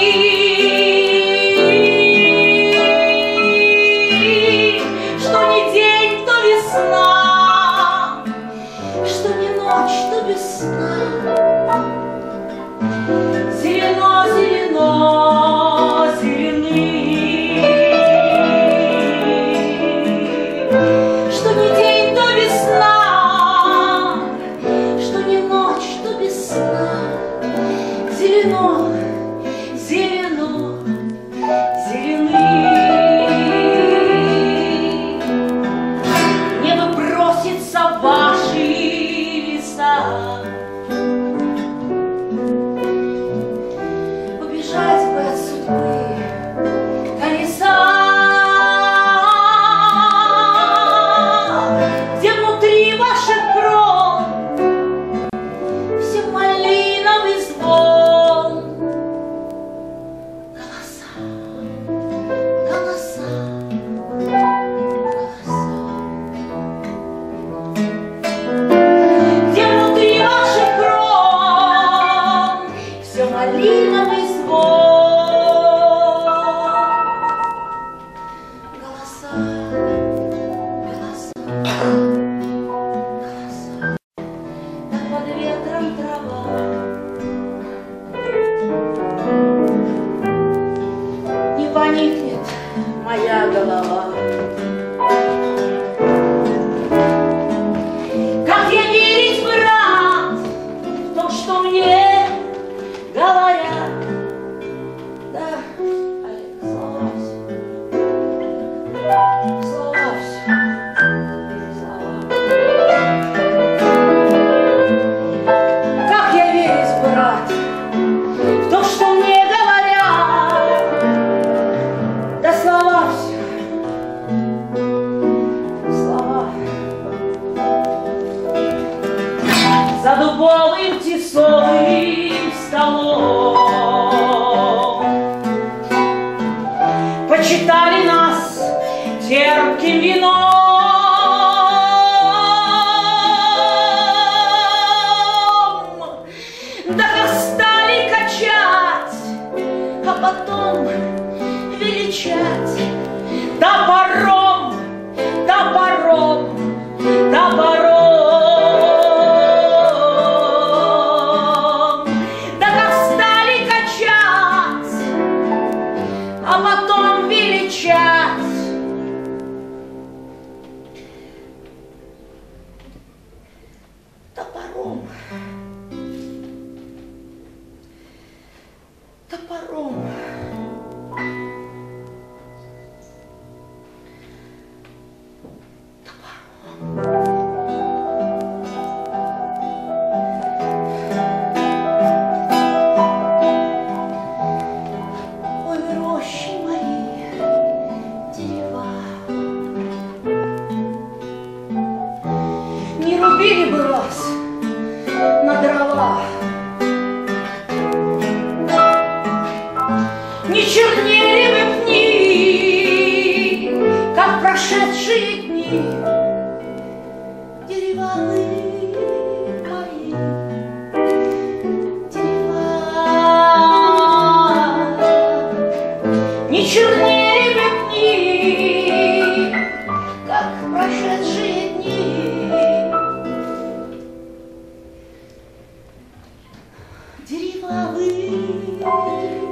что не день, то весна, что не ночь, то без сна. Зелено, зелено, зелены, что не день, то весна, что не ночь, то без сна. Зелено, зелено, зелены. Небо просится в ваши леса, убежать бы от судьбы колеса, где внутри ваших крон все малиновый звон. Голоса, голоса, голоса, где внутри ваших крон все малиновый звон. Голоса, голоса, голоса, как под ветром трава. Не поникнет моя голова. Как я верить, брат, в то, что мне говорят. Да, Олег, слова все. Слова все. Слова. Как я верить, брат, в то, что мне говорят. Да слова все. Слова. За дубовым тесовым столом почитали нас терпким вином, да как стали качать, а потом величать топором, топором, топором. Да как стали качать, а потом величать топором, топором. Ой, рощи мои, дерева, не рубили бы вас на дрова, не чернели бы пни, как прошедшие дни. Дерева вы мои, дерева, не чернели бы пни, как прошедшие дни. Дерева вы